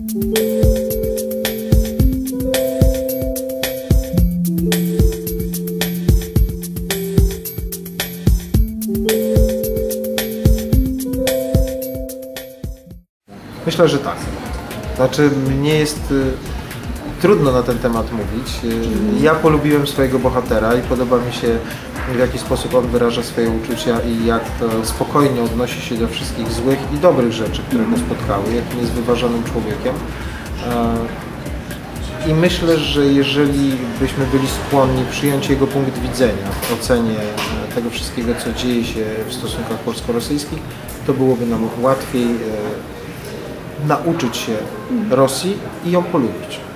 Myślę, że tak. Znaczy, mnie jest trudno na ten temat mówić. Ja polubiłem swojego bohatera i podoba mi się, w jaki sposób on wyraża swoje uczucia i jak spokojnie odnosi się do wszystkich złych i dobrych rzeczy, które go spotkały, jakim jest wyważonym człowiekiem. I myślę, że jeżeli byśmy byli skłonni przyjąć jego punkt widzenia w ocenie tego wszystkiego, co dzieje się w stosunkach polsko-rosyjskich, to byłoby nam łatwiej nauczyć się Rosji i ją polubić.